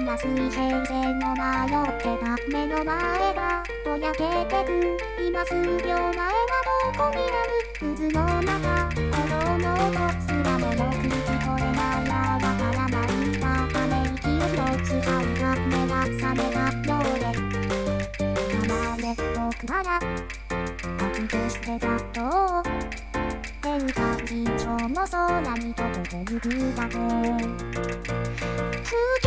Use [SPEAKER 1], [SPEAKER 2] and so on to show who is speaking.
[SPEAKER 1] な水平線を迷ってた目の前がぼやけてく今数秒前はどこにある渦の中子供とすらもよく聞こえないわからないがため息を一つ吐いた目が覚めたようで黙れ僕から隠してたと出る感情も空に溶けてゆくだけ